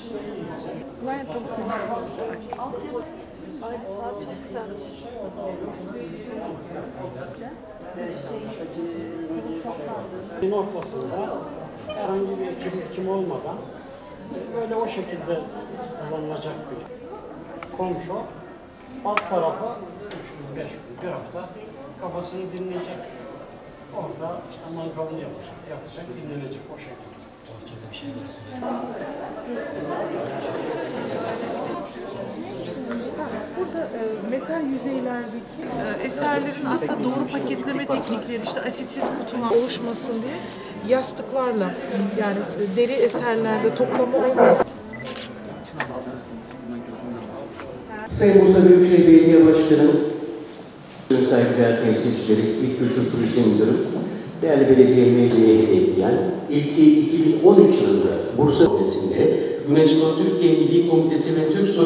Var tavuk mu? Ay bu saat çok güzelmiş. Ortasında herhangi bir kim olmadan böyle o şekilde kullanılacak bir komşu. Alt tarafı 3 gün, 5 gün, bir hafta kafasını dinleyecek. Orada işte mangalını yapacak, yatacak, dinlenecek o şekilde. Ortada bir şey Burada metal yüzeylerdeki eserlerin aslında doğru paketleme teknikleri, işte asitsiz kutular oluşmasın diye yastıklarla, yani deri eserlerde toplama olmasın. Sayın Bursa Büyükşehir Belediye Başkanı, saygıdeğer temsilcileri, İl Kültür Turizm Müdürü, değerli belediye meclisi'ye hedefleyen ilki 2013 yılında Bursa Komitesi'nde UNESCO Türkiye Milli Komitesi ve Türk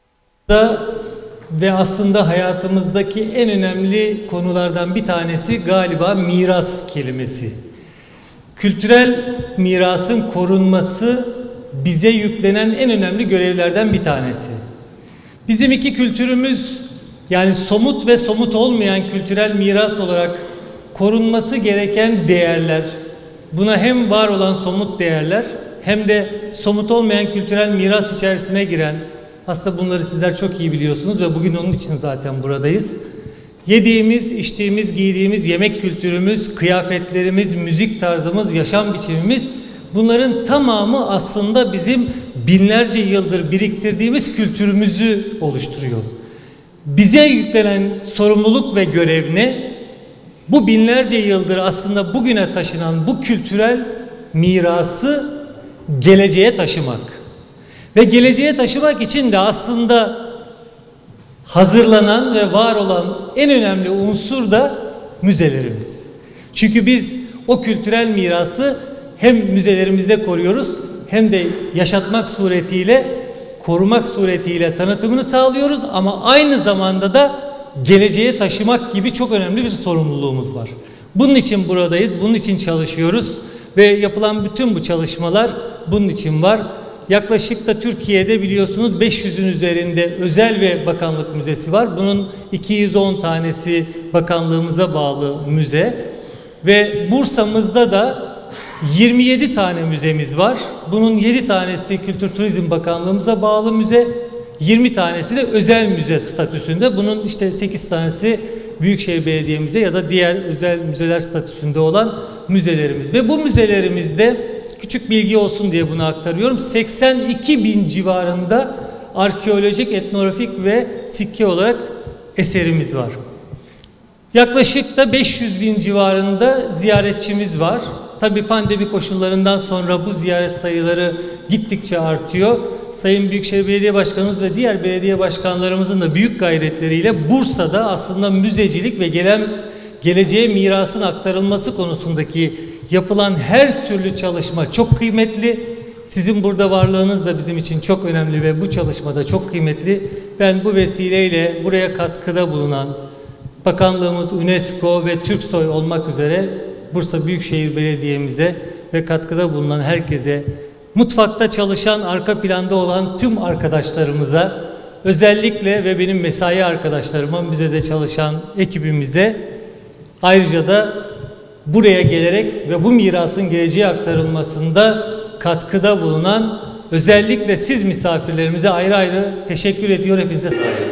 ve aslında hayatımızdaki en önemli konulardan bir tanesi galiba miras kelimesi. Kültürel mirasın korunması bize yüklenen en önemli görevlerden bir tanesi. Bizim iki kültürümüz, yani somut ve somut olmayan kültürel miras olarak korunması gereken değerler, buna hem var olan somut değerler hem de somut olmayan kültürel miras içerisine giren, aslında bunları sizler çok iyi biliyorsunuz ve bugün onun için zaten buradayız. Yediğimiz, içtiğimiz, giydiğimiz yemek kültürümüz, kıyafetlerimiz, müzik tarzımız, yaşam biçimimiz, bunların tamamı aslında bizim binlerce yıldır biriktirdiğimiz kültürümüzü oluşturuyor. Bize yüklenen sorumluluk ve görev ne? Bu binlerce yıldır aslında bugüne taşınan bu kültürel mirası geleceğe taşımak. Ve geleceğe taşımak için de aslında hazırlanan ve var olan en önemli unsur da müzelerimiz. Çünkü biz o kültürel mirası hem müzelerimizde koruyoruz hem de yaşatmak suretiyle, korumak suretiyle tanıtımını sağlıyoruz ama aynı zamanda da geleceğe taşımak gibi çok önemli bir sorumluluğumuz var. Bunun için buradayız, bunun için çalışıyoruz ve yapılan bütün bu çalışmalar bunun için var. Yaklaşık da Türkiye'de biliyorsunuz 500'ün üzerinde özel ve bakanlık müzesi var. Bunun 210 tanesi bakanlığımıza bağlı müze ve Bursa'mızda da 27 tane müzemiz var. Bunun 7 tanesi Kültür Turizm Bakanlığımıza bağlı müze, 20 tanesi de özel müze statüsünde. Bunun işte 8 tanesi Büyükşehir Belediye'mize ya da diğer özel müzeler statüsünde olan müzelerimiz. Ve bu müzelerimizde küçük bilgi olsun diye bunu aktarıyorum. 82 bin civarında arkeolojik, etnografik ve sikke olarak eserimiz var. Yaklaşık da 500 bin civarında ziyaretçimiz var. Tabii pandemi koşullarından sonra bu ziyaret sayıları gittikçe artıyor. Sayın Büyükşehir Belediye Başkanımız ve diğer belediye başkanlarımızın da büyük gayretleriyle Bursa'da aslında müzecilik ve geleceğe mirasın aktarılması konusundaki yapılan her türlü çalışma çok kıymetli. Sizin burada varlığınız da bizim için çok önemli ve bu çalışmada çok kıymetli. Ben bu vesileyle buraya katkıda bulunan Bakanlığımız, UNESCO ve Türksoy olmak üzere Bursa Büyükşehir Belediye'mize ve katkıda bulunan herkese, mutfakta çalışan, arka planda olan tüm arkadaşlarımıza, özellikle ve benim mesai arkadaşlarıma, müzede çalışan ekibimize, ayrıca da buraya gelerek ve bu mirasın geleceğe aktarılmasında katkıda bulunan özellikle siz misafirlerimize ayrı ayrı teşekkür ediyor hepinize.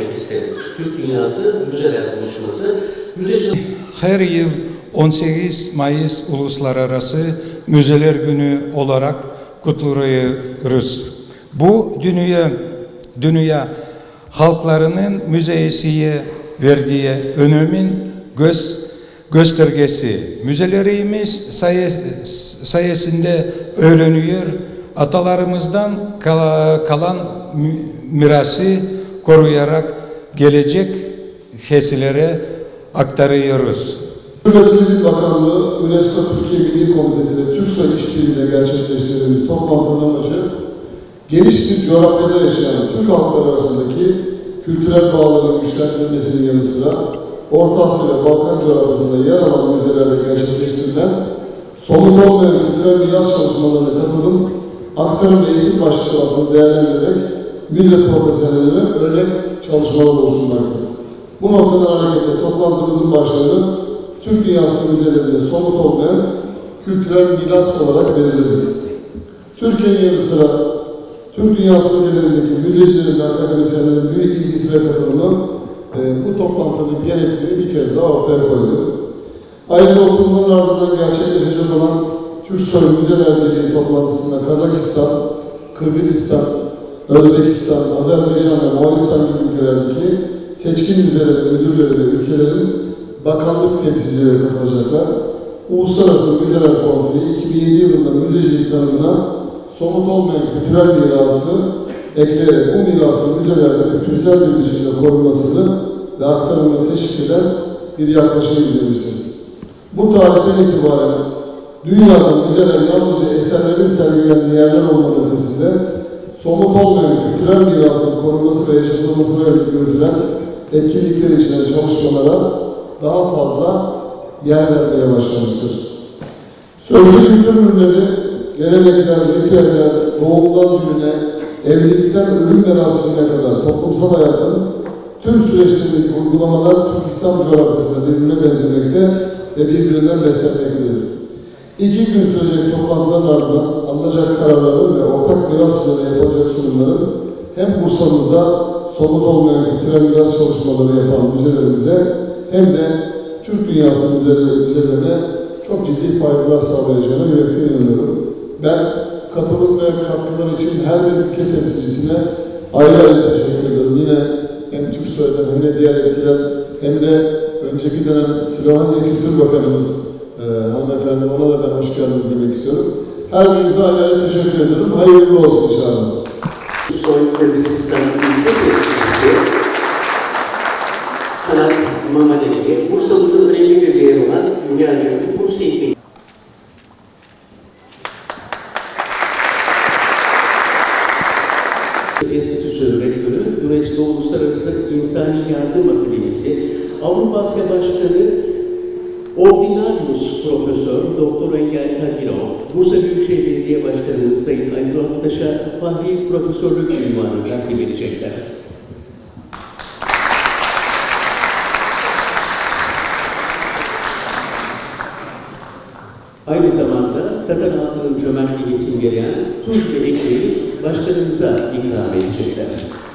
Türk Dünyası Müzeler Buluşması. Her yıl 18 Mayıs Uluslararası Müzeler Günü olarak kutluyoruz. Bu dünya halklarının müzesiye verdiği önemin göstergesi. Müzelerimiz sayesinde öğreniyor, atalarımızdan kalan mirası koruyarak gelecek nesillere aktarıyoruz. Kültür ve Turizm Bakanlığı, UNESCO Türkiye Milli Komitesi ve Türksoy işbirliğiyle gerçekleştirdiğimiz toplantının amacı, geniş bir coğrafyada yaşayan Türk halkları arasındaki kültürel bağların güçlendirilmesinin yanı sıra Orta Asya ve Balkan coğrafyasında yer alan müzelerde gerçekleştirilen somut olmayan kültürel miras çalışmalarına katılım aktarım eğitim başlığı altında değerlendirerek müze profesyonellerine örnek çalışmalar oluşturmaktadır. Bu noktadan hareketle toplantımızın başlığını Türk dünyası müzelerinde somut olmayan kültürel miras olarak belirledik. Türkiye'nin yanı sıra Türk dünyası müzelerindeki müzecilerin ve akademisyenlerin büyük ilgisi ve katılımı bu toplantının gerekliliğini bir kez daha ortaya koydu. Ayrıca oturumların ardından gerçekleşecek olan Türksoy Müzeler Birliği toplantısında Kazakistan, Kırgızistan, Özbekistan, Azerbaycan ve Moğolistan gibi ülkelerdeki seçkin müzelerin müdürleri ve ülkelerin bakanlık temsilcileri katılacaklar. Uluslararası Müzeler Konseyi 2007 yılında müzecilik tanımına somut olmayan kültürel mirası ekleyerek bu mirasın müzelerde bütünsel bir biçimde korunmasını ve aktarımını teşvik eden bir yaklaşım izlemiştir. Bu tarihten itibaren dünyada müzeler yalnızca eserlerin sergilendiği yerler olmanın ötesinde somut olmayan kültürel mirasın korunması ve yaşatılmasına yürütülen etkinlikler içeren çalışmalara daha fazla yer vermeye başlamıştır. Sözlü kültür ürünleri, gelenekler, ritüeller, doğumdan düğüne, evlilikten ölüm merasimine kadar toplumsal hayatın tüm süreçlerindeki uygulamalar Türk İslam coğrafyasında birbirine benzemekte ve birbirinden beslenmektedir. 2 gün sürecek toplantıların ardından alınacak kararların ve ortak miras üzerine yapılacak sunumların hem Bursa'mızda somut olmayan kültürel miras çalışmaları yapan müzelerimize hem de Türk dünyası müzelerine çok ciddi faydalar sağlayacağına yürekten inanıyorum. Ben katılım ve katkılar için her bir ülke temsilcisine ayrı ayrı teşekkür ediyorum. Yine hem Türksoy'dan hem de diğer ülkeler hem de önceki dönem Slovenya Kültür Bakanımız hanımefendi, ona da ben hoş geldiniz demek istiyorum. Her birinize ayrı ayrı teşekkür ediyorum. Hayırlı olsun inşallah. Türksoy Kırgızistan ülke temsilcisi Kanat Mamadevi'ye Bursa'mızın önemli bir değeri olan dünyaca ünlü Bursa İlmi Enstitüsü Rektörü, UNESCO Uluslararası İnsani Yardım Akademisi, Avrupa Asya Başkanı Ordinarius Profesör Doktor Engel Tagirov, Bursa Büyükşehir Belediye Başkanımız Sayın Aynur Aktaş'a Fahri Profesörlük ünvanı takdim edecekler. Aynı zamanda Tatar halkının cömertliğini simgeleyen tuz ve ekmeği başkanımıza ikram edecekler.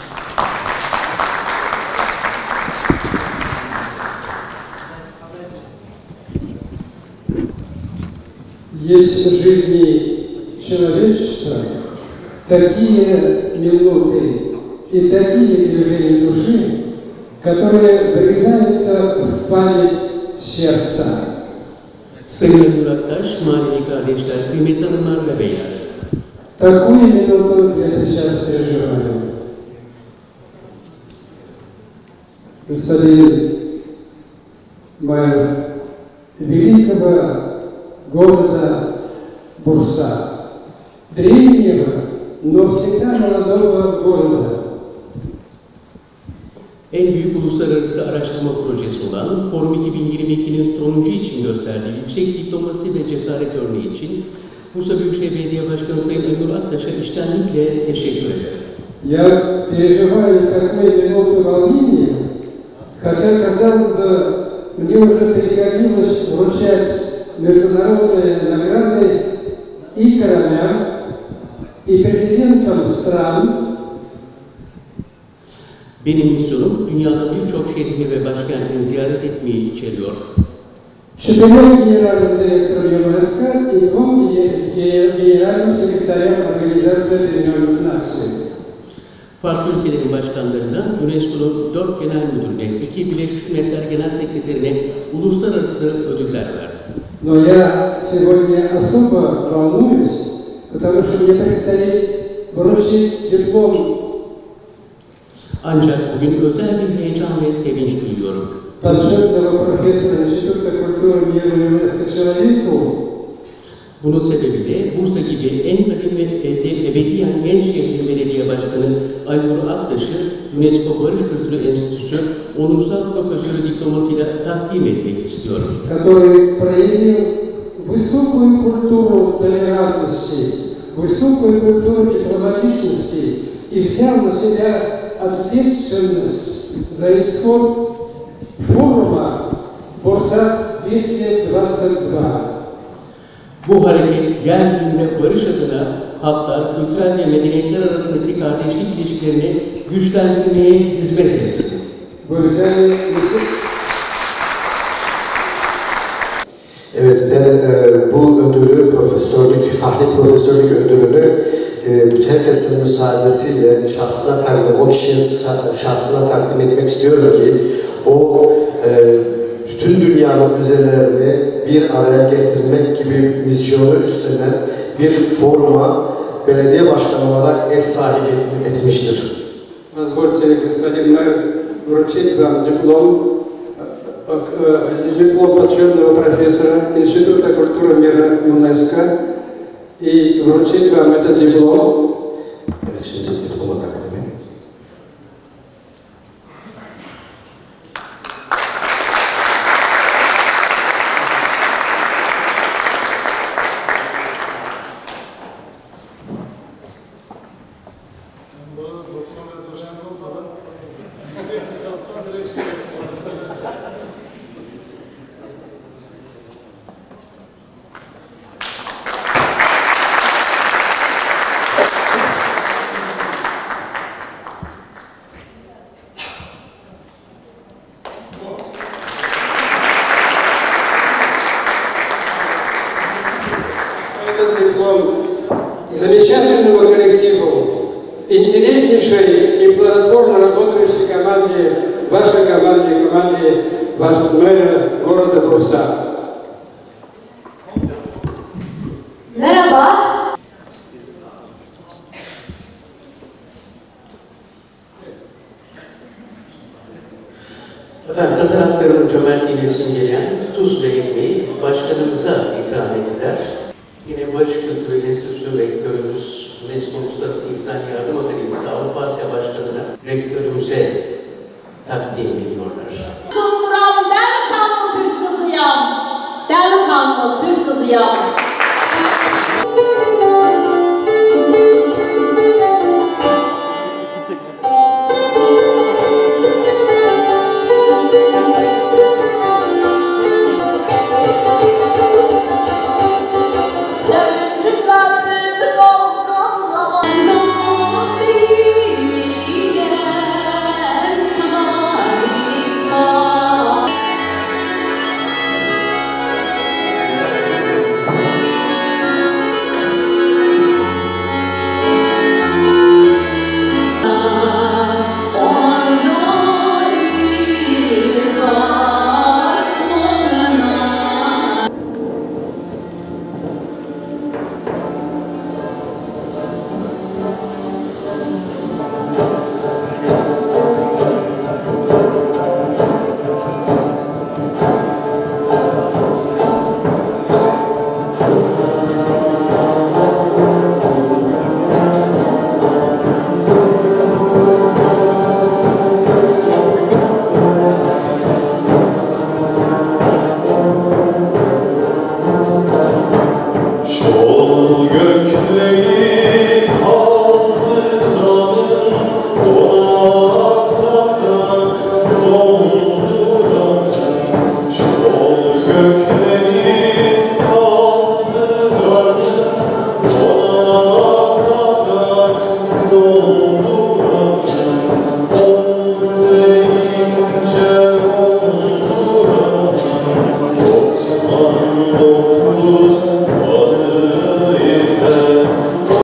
Есть в жизни человечества такие минуты и такие движения души, которые врезаются в память сердца. Sayın Murattaş, manevi kardeşler, kıymetli hanımlar ve beyler. Такую минуту я сейчас переживаю. Господин мэр великого города Бурса, древнего, но всегда молодого города. En büyük uluslararası araştırma projesi olan Forum 2022'nin sonuncu için gösterdiği yüksek diplomasi ve cesaret örneği için Bursa Büyükşehir Belediye Başkanı Sayın Aynur Aktaş'a içtenlikle teşekkür ederim. Я переживаю такую минуту волнения, хотя, казалось бы, мне уже приходилось вручать международные награды и королям, и президентам стран. Benim misyonum dünyanın birçok şehrini ve başkentini ziyaret etmeyi içeriyor. 4 генеральным директором ЮНЕСКО и 2 генеральным секретарям Организации Объединенных Наций. Farklı ülkelerin başkanlarından UNESCO'nun 4 genel müdürüne, 2 Birleşmiş Milletler Genel Sekreterine uluslararası ödüller verdi. Но я сегодня особо волнуюсь, потому что мне предстоит вручить диплом. Ancak bugün özel bir heyecan ve sevinç duyuyorum. Почетного профессора Института культуры мира ЮНЕСКО человеку. Bunun sebebi de Bursa gibi en kadim ve ebediyen genç şehrin belediye başkanı Aynur Aktaş'ı UNESCO Barış Kültürü Enstitüsü onursal profesörü diplomasıyla takdim etmek istiyorum. Который проявил высокую культуру толерантности, высокую культуру дипломатичности и взял на себя ответственность за исход форума Bursa-222. Bu hareket yeryüzünde barış adına halklar, kültürel ve medeniyetler arasındaki kardeşlik ilişkilerini güçlendirmeye hizmet etsin. Evet, ben bu ödülü, fahri profesörlük ödülünü herkesin müsaadesiyle o kişinin şahsına takdim etmek istiyorum ki o bütün dünyanın müzelerini bir araya getirmek gibi misyonu üstlenen bir foruma belediye başkanı olarak ev sahibi etmiştir. Позвольте, господин мэр, вручить вам диплом почетного профессора Института культуры мира ЮНЕСКО и вручить вам этот диплом. Evet, şimdi diploma takdimi. Этот диплом замечательному коллективу, интереснейшей и плодотворно работающей команде, вашей команде, команде вашего мэра города Бурса. Merhaba. Efendim, Tataraklarımın cömertliğiyle simgeleyen Tuzla ekmeği başkanımıza ikram ettiler. Yine Barış Kültürü Enstitüsü Rektörümüz, UNESCO Uluslararası İnsan Yardım Akademisi Avrupa Asya Başkanı'na rektörümüze takdim ediyorlar.